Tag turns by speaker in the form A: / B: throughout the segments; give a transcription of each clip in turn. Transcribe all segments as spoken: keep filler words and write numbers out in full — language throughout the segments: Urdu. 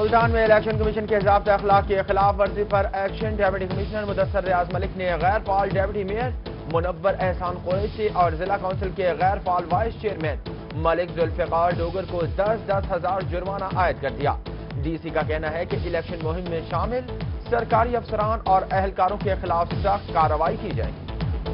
A: ملتان میں الیکشن کمیشن کے ضابطۂ اخلاق کی خلاف ورزی پر action. Deputy commissioner Mudassar Riaz Malik نے غیر فعال ڈیپٹی میئر منور احسان قریشی اور ضلع کونسل کے غیر فعال وائس چیئرمین ملک ذوالفقار ڈوگر کو دس دس ہزار جرمانہ عائد کر دیا۔ ڈی سی کا کہنا ہے کہ الیکشن مہم میں شامل سرکاری افسران اور اہلکاروں کے خلاف سخت کارروائی کی جائے گی۔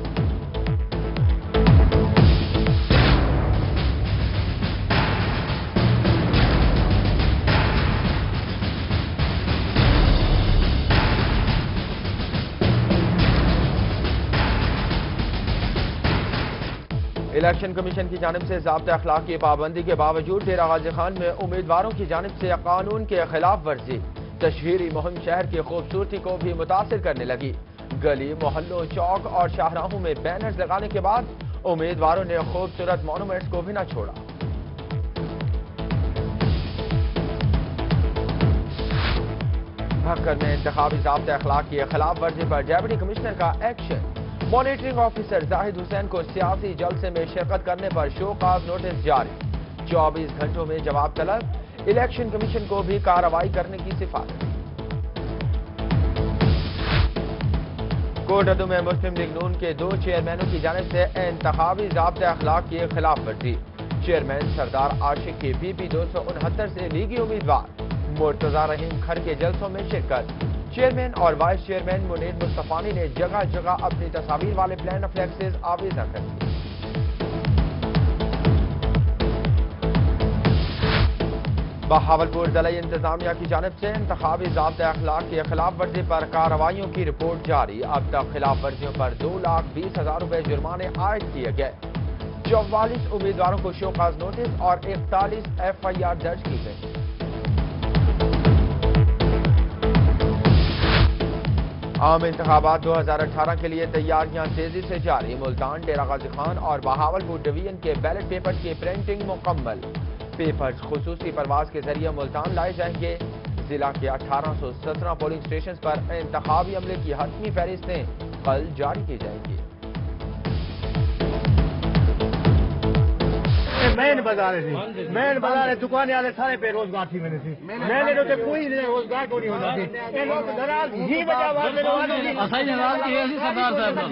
A: الیکشن کمیشن کی جانب سے ضابطۂ اخلاق کی پابندی کے باوجود ڈیرہ غازی خان میں امیدواروں کی جانب سے قانون کے خلاف ورزی تشہیری مہم شہر کی خوبصورتی کو بھی متاثر کرنے لگی۔ گلی محلوں چوک اور شاہراہوں میں بینرز لگانے کے بعد امیدواروں نے خوبصورت مونومنٹس کو بھی نہ چھوڑا۔ بھکر میں انتخابی ضابطۂ اخلاق کی خلاف ورزی پر ڈیپٹی کمشنر کا action. Monitoring officer Zahid Hussain کو سیاسی جلسے میں شرکت کرنے پر شو کاز نوٹس جاری۔ چوبیس گھنٹوں میں جواب طلب، الیکشن کمیشن کو بھی کارروائی کرنے کی سفارش۔ کوٹادو میں مسلم لیگ نون کے دو چیئرمینوں کی جانب سے انتخابی ضابطۂ اخلاق کی خلاف ورزی۔ چیئرمین سردار عاشق کی پی پی دو سو انہتر سے لیگی امیدوار مرتضی رحیم کھر کے جلسوں میں شرکت۔ چیئرمین اور وائس چیئرمین منیر مصطفانی نے جگہ جگہ اپنی تصاویر والے پلان فلیکسز آویزاں کر دی۔ بہاولپور ضلعی انتظامیہ کی جانب سے انتخابی ضابطۂ اخلاق کی خلاف ورزی پر کارروائیوں کی رپورٹ جاری۔ اب تک خلاف ورزیوں پر دو لاکھ بیس ہزار روپے جرمانے عائد کیے گئے۔ چوالیس امیدواروں کو شو کاز نوٹس اور اکتالیس ایف آئی آر درج کی گئی۔ عام انتخابات دو ہزار اٹھارہ کے لیے تیاریاں تیزی سے جاری۔ ملتان، ڈیرہ غازی خان اور بہاولپور ڈویژن کے بیلٹ پیپرز کی پرنٹنگ مکمل۔ پیپرز خصوصی پرواز کے ذریعے ملتان لائے جائیں گے۔ ضلع کے اٹھارہ سو سترہ پولنگ اسٹیشنز پر انتخابی عملے کی حتمی فہرستیں کل جاری کی جائیں گی۔
B: مین بازار تھی، مین بازار ہے، دکانے والے سارے بے روزگار تھی، میں نے تھی میں نے تو کوئی روزگار کو نہیں ہوتا تھی۔ یہ لوگ ناراض ہی بجا والے
C: اصل ناراض کی ہے سردار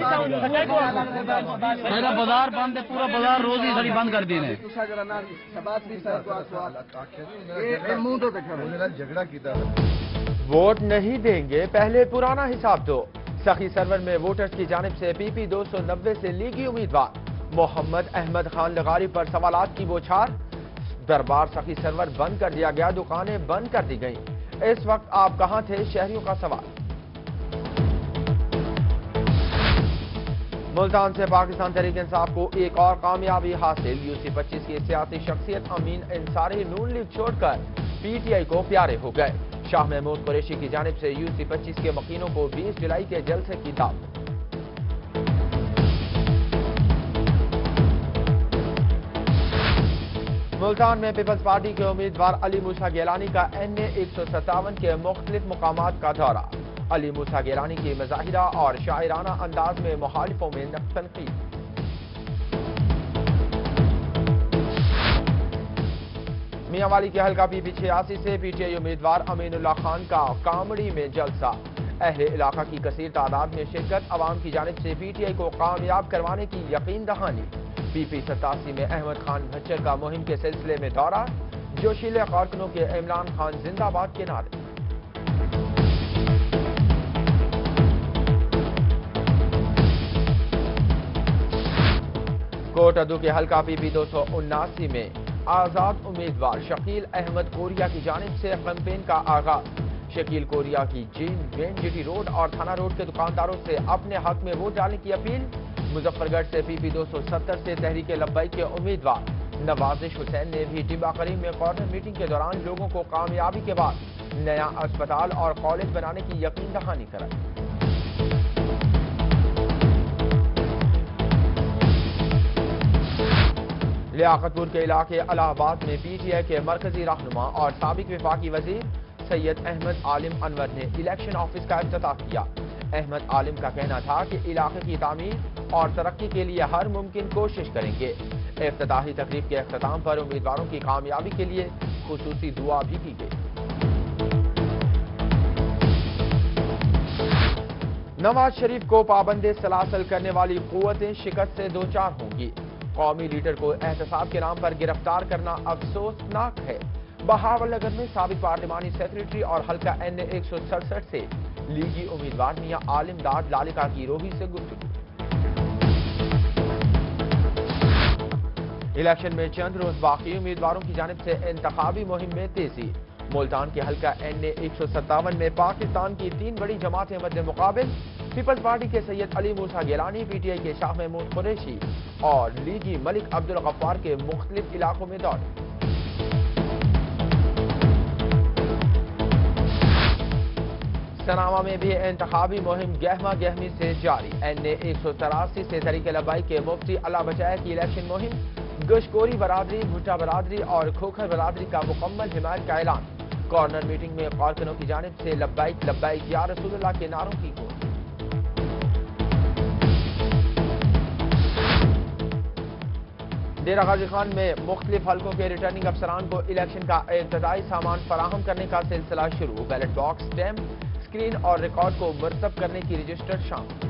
C: صاحب میرا بازار بند ہے، پورا بازار روزی ساری بند کر دینے۔
A: ووٹ نہیں دیں گے، پہلے پرانا حساب دو۔ سخی سرور میں ووٹرز کی جانب سے پی پی دو سو نوے سے لیگی امیدوار محمد احمد خان لغاری پر سوالات کی بوچھار۔ دربار سخی سرور بند کر دیا گیا، دکانیں بند کر دی گئیں۔ اس وقت آپ کہاں تھے، شہریوں کا سوال۔ ملتان سے پاکستان تحریک انصاف کو ایک اور کامیابی حاصل۔ یو سی پچیس کی سیاسی شخصیت امین انصاری نون لیگ چھوڑ کر پی ٹی آئی کو پیارے ہو گئے۔ شاہ محمود قریشی کی جانب سے یو سی پچیس کے مکینوں کو بیس جولائی کے جلسے کی دعوت۔ ملتان میں پیپلز پارٹی کے امیدوار علی موسیٰ گیلانی کا این اے ایک سو ستاون کے مختلف مقامات کا دورہ۔ علی موسیٰ گیلانی کی مظاہرہ اور شاعرانہ انداز میں مخالفوں میں تنقید۔ میاں والی کے حلقہ پی پی چھیاسی سے پی ٹی آئی امیدوار امین اللہ خان کا کامڑی میں جلسہ۔ اہل علاقہ کی کثیر تعداد میں شرکت، عوام کی جانب سے پی ٹی آئی کو کامیاب کروانے کی یقین دہانی۔ پی پی ستاسی میں احمد خان بھچر کا مہم کے سلسلے میں دورہ، جوشیلے کارکنوں کے عمران خان زندہ باد کے نعرے۔ کوٹادو کے حلقہ پی پی دو سو اناسی میں آزاد امیدوار شکیل احمد کوریا کی جانب سے کیمپین کا آغاز۔ شکیل کوریا کی جین مین جی ٹی روڈ اور تھانہ روڈ کے دکانداروں سے اپنے حق میں ووٹ ڈالنے کی اپیل۔ مظفر گڑھ سے پی پی دو سو ستر سے تحریک لبیک کے امیدوار نوازش حسین نے بھی ٹیبہ کریم میں کارنر میٹنگ کے دوران لوگوں کو کامیابی کے بعد نیا اسپتال اور کالج بنانے کی یقین دہانی کرائی۔ لیاقت پور کے علاقے الہ آباد میں پی ٹی آئی کے مرکزی رہنما اور سابق وفاقی وزیر سید احمد عالم انور نے الیکشن آفس کا افتتاح کیا۔ احمد عالم کا کہنا تھا کہ علاقے کی تعمیر اور ترقی کے لیے ہر ممکن کوشش کریں گے۔ افتتاحی تقریب کے اختتام پر امیدواروں کی کامیابی کے لیے خصوصی دعا بھی کی گئی۔ नवाज शरीफ को पाबंदी सलासल करने वाली कुव्वतें शिकस्त से दो चार होंगी। कौमी लीडर को एहतसाब के नाम पर गिरफ्तार करना अफसोसनाक है। बहावलनगर में साबिक पार्लिमानी सेक्रेटरी और हल्का एन ए एक सौ सड़सठ से लीगी उम्मीदवार मियां आलिम दाद लालिका की रोही से गुफ्तगू। इलेक्शन में चंद रोज बाकी, उम्मीदवारों की जानिब से इंतखाबी मुहिम में तेजी। मुल्तान के हल्का एन ए एक सौ सत्तावन में पाकिस्तान की तीन बड़ी जमातें मद्दे मुकाबिल। पीपल्स पार्टी के Syed Ali Musa Gilani, P T I के शाह महमूद कुरैशी और लीगी मलिक अब्दुल गफ्फार के मुख्तलिफ इलाकों में दौरे। सनामा में भी इंतखाबी मुहिम गहमा गहमी से जारी। एन ए एक सौ तिरासी से तरीके लबाई के मुफ्ती अल्लाह बचाए की इलेक्शन मुहिम। गशकोरी बरादरी, भुट्टा बरादरी और खोखर बरादरी का मुकम्मल हिमायत का ऐलान। कॉर्नर मीटिंग में कारकुनों की जानिब से लब्बाइक लब्बाइक या रसूलुल्लाह के नारों की गूंज। डेरा गाजी खान में मुख्तलिफ हल्कों के रिटर्निंग अफसरान को इलेक्शन का इब्तदाई सामान फराहम करने का सिलसिला शुरू। बैलेट बॉक्स, स्टैम्प, स्क्रीन और रिकॉर्ड को मुरतब करने की रजिस्टर शामिल।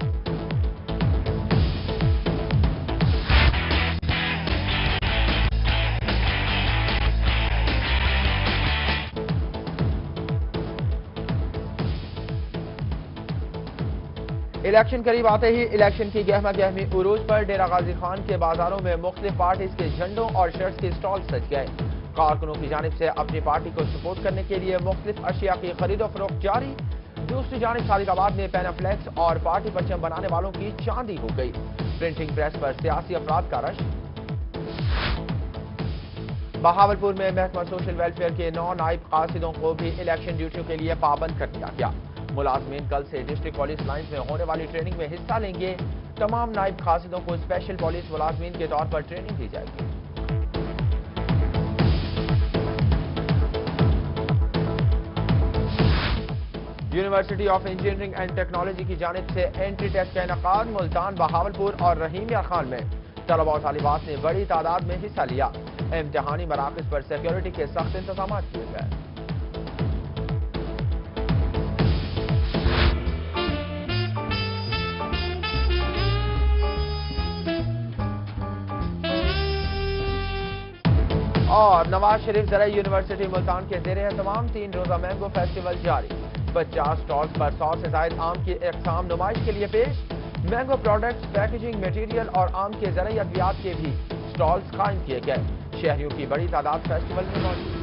A: इलेक्शन करीब आते ही इलेक्शन की गहमा गहमी उरूज पर। डेरा गाजी खान के बाजारों में मुख्तलिफ पार्टीज के झंडों और शर्ट्स के स्टॉल सज गए। कारकुनों की जानिब से अपनी पार्टी को सपोर्ट करने के लिए मुख्तलिफ अशिया की खरीदो फरोख्त जारी। दूसरी जानिब सादिकाबाद में पैनाफ्लेक्स और पार्टी परचम बनाने वालों की चांदी हो गई। प्रिंटिंग प्रेस पर सियासी अफराद का रश। बहावलपुर में महकमा सोशल वेलफेयर के नौ नायब कासिदों को भी इलेक्शन ड्यूटियों के लिए पाबंद कर दिया गया। मुलाजमीन कल से डिस्ट्रिक्ट पुलिस लाइन्स में होने वाली ट्रेनिंग में हिस्सा लेंगे। तमाम नायब कासिदों को स्पेशल पुलिस मुलाजमीन के तौर पर ट्रेनिंग दी जाएगी। University of Engineering and Technology की जानिब से एंट्री टेस्ट का इनेकाद। मुल्तान, बहावलपुर और रहीम या खान में तलबा और तालिबात ने बड़ी तादाद में हिस्सा लिया। इम्तिहानी मराकज पर सिक्योरिटी के सख्त इंतजाम किए गए। और नवाज शरीफ ज़राई यूनिवर्सिटी मुल्तान के ज़ेरे एहतमाम तीन रोजा मैंगो फेस्टिवल जारी। पचास स्टॉल्स पर सौ से ज्यादा आम की इकसाम नुमाइश के लिए पेश। मैंगो प्रोडक्ट्स, पैकेजिंग मटेरियल और आम के ज़राई अद्वियात के भी स्टॉल्स कायम किए गए। शहरियों की बड़ी तादाद फेस्टिवल में मौजूद।